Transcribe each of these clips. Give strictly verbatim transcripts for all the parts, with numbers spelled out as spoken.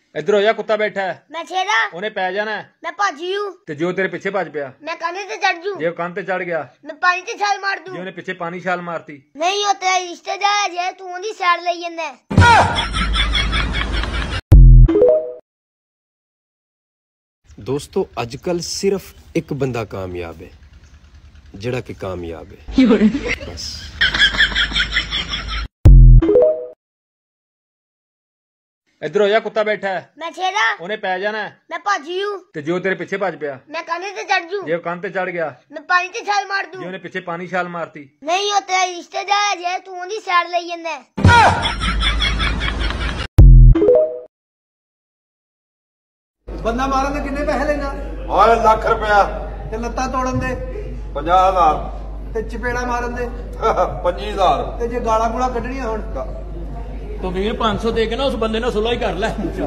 इधर हो जा, कुत्ता बैठा है। मैं छेड़ा उन्हें पै जाना है। मैं भाजी हूँ ते जो तेरे पीछे भज पिया। मैं काने से चढ़ जू जे कान ते चढ़ गया मैं पानी से छाल मार दूं। जे उन्हें पीछे पानी छाल मारती नहीं होता है रिश्तेदार है तू ओदी साइड ले जंदा। दोस्तों अजकल सिर्फ एक बंदा कामयाब है जड़ा कि कामयाब है बस। इधर हो जा, कुत्ता बैठा है। मैं छेड़ा उन्हें पै जाना है। मैं भाजी हूँ ते जो तेरे पीछे भज पिया। मैं काने से चढ़ जू जे कान ते चढ़ गया मैं पानी से छाल मार दूं। जे उन्हें पीछे पानी छाल मारती नहीं होता है रिश्तेदार है तू ओदी साइड ले जंदा। बंदा मारन दे किन्ने पैसे लेना? और लाख रुपया ते लत्ता तोड़न दे पचास हजार ते चपेड़ा मारन दे पच्चीस हजार ते जे गाला गुला कढणियां हुण तो वीर पांच सौ दे के ना उस बंदे ने सुलह ही कर लै।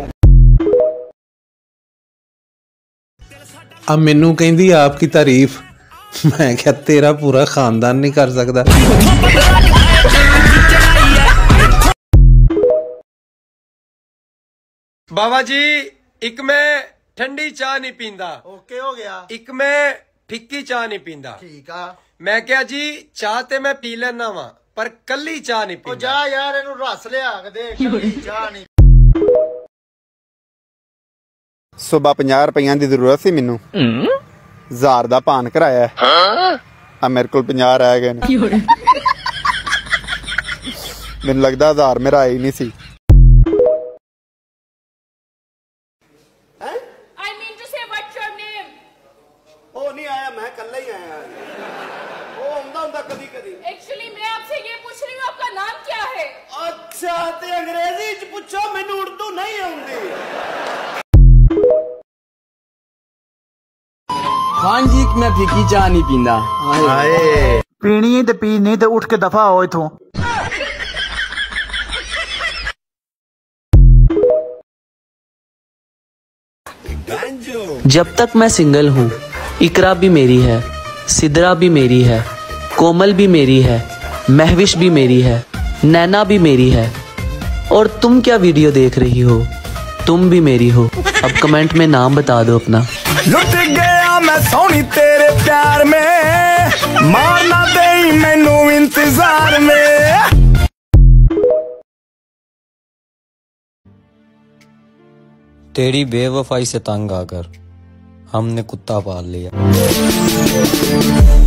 अब मैनू कहंदी आपकी तारीफ, मैं क्या तेरा पूरा खानदान नहीं कर सकता। बाबा जी एक मैं ठंडी चाह नहीं पींदा। ओके हो गया। एक मैं फिक्की चाह नहीं पींदा। ठीक आ। मैं क्या जी चाह ते मैं पी लेना वा पर कल्ली चाह नहीं ओ पींदा। जा यार इनू रस लिया के दे कल्ली चाह नहीं। सुबह पचास रुपया की जरूरत सी मैनू हजार दा भान कराया आ मेरे को पचास रह गए मैनू लगता हजार मेरा आई नहीं सी। ओ नहीं आया मैं कल ही आया। ओ आंदा हुंदा कदी कदी। एक्चुअली मैं आपसे ये पूछ रही हूँ आपका नाम क्या है? अच्छा ते अंग्रेजी च पूछो मैनू उर्दू नहीं आउंदी। खान जी मैं फिक्की चाह नहीं पींदा। पीनी ते पी नहीं ते उठ के दफा हो इथों। जब तक मैं सिंगल हूँ इकरा भी मेरी है, सिदरा भी मेरी है, कोमल भी मेरी है, महविश भी मेरी है, नैना भी मेरी है। और तुम क्या वीडियो देख रही हो? तुम भी मेरी हो। अब कमेंट में नाम बता दो अपना। लुट गया मैं सोनी तेरे प्यार में, मारना दे मैनू इंतजार में। तेरी बेवफाई से तंग आकर हमने कुत्ता पाल लिया।